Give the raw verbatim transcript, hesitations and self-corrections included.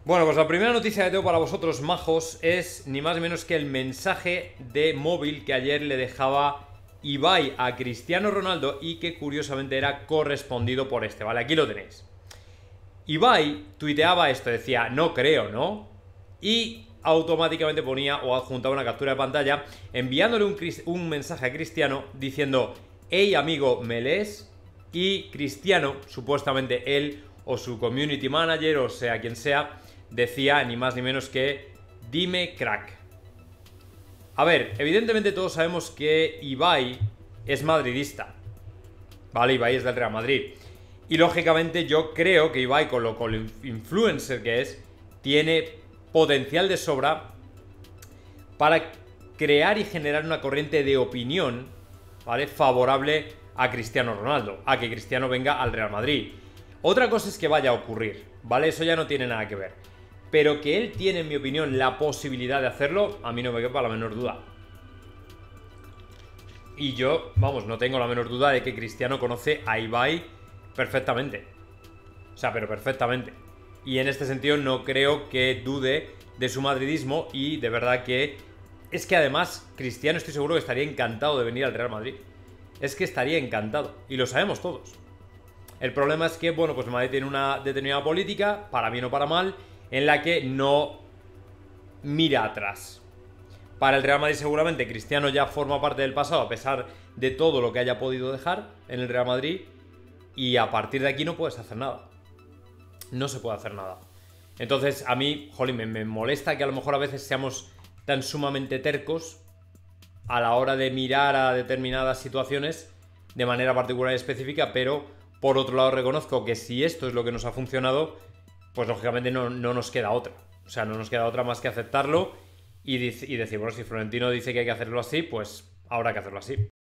Bueno, pues la primera noticia que tengo para vosotros, majos, es ni más ni menos que el mensaje de móvil que ayer le dejaba Ibai a Cristiano Ronaldo y que curiosamente era correspondido por este, ¿vale? Aquí lo tenéis. Ibai tuiteaba esto, decía, no creo, ¿no? Y automáticamente ponía o adjuntaba una captura de pantalla enviándole un, un mensaje a Cristiano diciendo, hey amigo, ¿me lees? Y Cristiano, supuestamente él o su community manager o sea quien sea, decía ni más ni menos que dime crack. A ver, evidentemente todos sabemos que Ibai es madridista, ¿vale? Ibai es del Real Madrid. Y lógicamente yo creo que Ibai, con lo con lo influencer que es, tiene potencial de sobra para crear y generar una corriente de opinión, ¿vale? Favorable a Cristiano Ronaldo, a que Cristiano venga al Real Madrid. Otra cosa es que vaya a ocurrir, ¿vale? Eso ya no tiene nada que ver. Pero que él tiene, en mi opinión, la posibilidad de hacerlo, a mí no me quepa la menor duda. Y yo, vamos, no tengo la menor duda de que Cristiano conoce a Ibai perfectamente. O sea, pero perfectamente. Y en este sentido no creo que dude de su madridismo y de verdad que... Es que además Cristiano estoy seguro que estaría encantado de venir al Real Madrid. Es que estaría encantado. Y lo sabemos todos. El problema es que, bueno, pues Madrid tiene una determinada política, para bien o para mal, en la que no mira atrás. Para el Real Madrid seguramente Cristiano ya forma parte del pasado a pesar de todo lo que haya podido dejar en el Real Madrid y a partir de aquí no puedes hacer nada. No se puede hacer nada. Entonces a mí, jolín, me, me molesta que a lo mejor a veces seamos tan sumamente tercos a la hora de mirar a determinadas situaciones de manera particular y específica, pero por otro lado reconozco que si esto es lo que nos ha funcionado, pues lógicamente no, no nos queda otra. O sea, no nos queda otra más que aceptarlo y, y decir, bueno, si Florentino dice que hay que hacerlo así, pues habrá que hacerlo así.